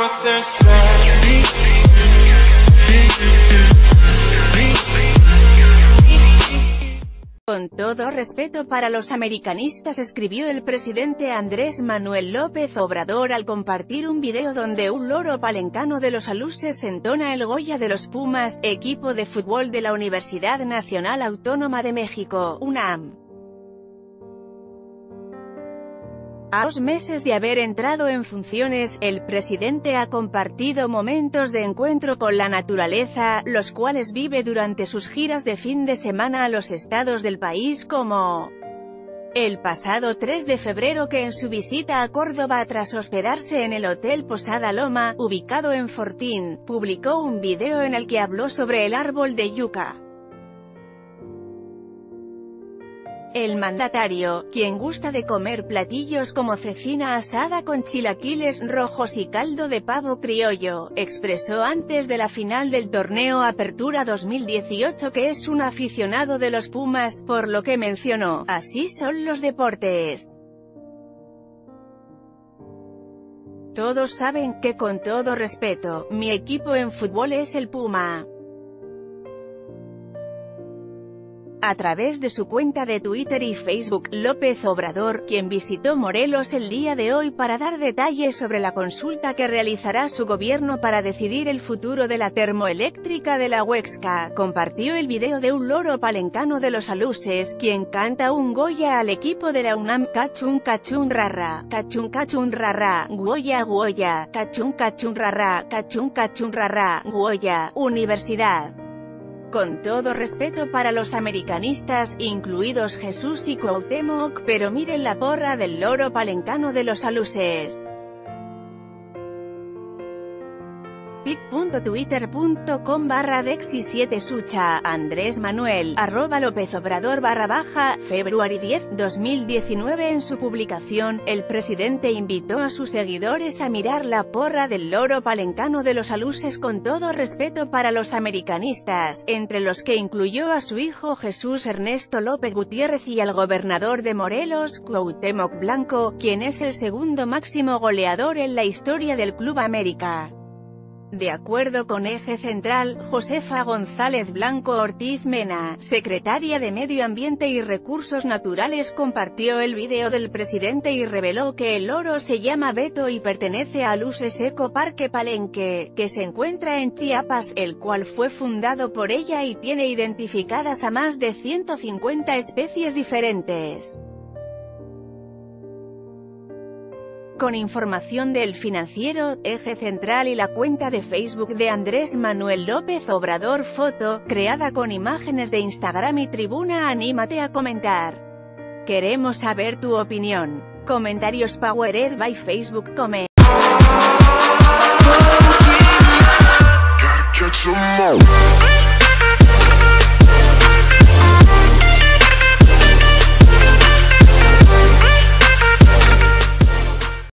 Con todo respeto para los americanistas, escribió el presidente Andrés Manuel López Obrador al compartir un video donde un loro palencano de los Aluses entona el Goya de los Pumas, equipo de fútbol de la Universidad Nacional Autónoma de México, UNAM. A 2 meses de haber entrado en funciones, el presidente ha compartido momentos de encuentro con la naturaleza, los cuales vive durante sus giras de fin de semana a los estados del país, como el pasado 3 de febrero, que en su visita a Córdoba tras hospedarse en el Hotel Posada Loma, ubicado en Fortín, publicó un video en el que habló sobre el árbol de yuca. El mandatario, quien gusta de comer platillos como cecina asada con chilaquiles rojos y caldo de pavo criollo, expresó antes de la final del torneo Apertura 2018 que es un aficionado de los Pumas, por lo que mencionó: "Así son los deportes. Todos saben que, con todo respeto, mi equipo en fútbol es el Puma". A través de su cuenta de Twitter y Facebook, López Obrador, quien visitó Morelos el día de hoy para dar detalles sobre la consulta que realizará su gobierno para decidir el futuro de la termoeléctrica de la Huexca, compartió el video de un loro palencano de los Aluses, quien canta un Goya al equipo de la UNAM: "Cachun cachun rara, cachun cachun rara, Goya Goya, cachun cachun rara, cachun cachun rara, Goya, Universidad". Con todo respeto para los americanistas, incluidos Jesús y Cuauhtémoc, pero miren la porra del loro palencano de los Aluses. bit.twitter.com/dexy7sucha, Andrés Manuel, @LópezObrador _ February 10, 2019. En su publicación, el presidente invitó a sus seguidores a mirar la porra del loro palencano de los Aluses con todo respeto para los americanistas, entre los que incluyó a su hijo Jesús Ernesto López Gutiérrez y al gobernador de Morelos, Cuauhtémoc Blanco, quien es el segundo máximo goleador en la historia del Club América. De acuerdo con Eje Central, Josefa González Blanco Ortiz Mena, secretaria de Medio Ambiente y Recursos Naturales, compartió el video del presidente y reveló que el loro se llama Beto y pertenece a Aluses Eco Parque Palenque, que se encuentra en Chiapas, el cual fue fundado por ella y tiene identificadas a más de 150 especies diferentes. Con información de El Financiero, Eje Central y la cuenta de Facebook de Andrés Manuel López Obrador. Foto, creada con imágenes de Instagram y Tribuna. Anímate a comentar. Queremos saber tu opinión. Comentarios powered by Facebook Comment.